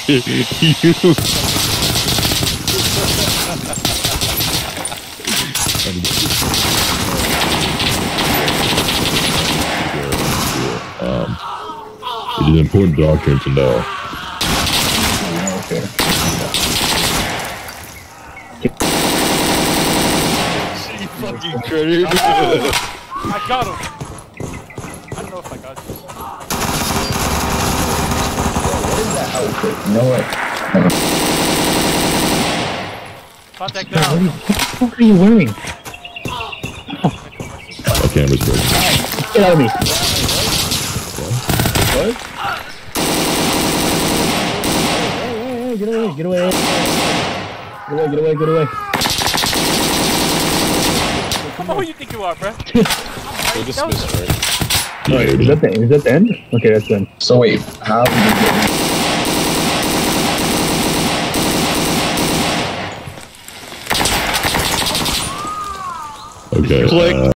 It is an important doctrine to know. Okay. You fucking critter. I got him. I don't know You know what? Contact What down. the fuck are you wearing? My camera's broken. Get out of me. What? Hey, get away, get away. Get away, get away, get away. Come on, who you think you are, bruh? We're dismissed, right? Alright, is that the end? Okay, that's the end. So wait, how did you get? Okay. Click.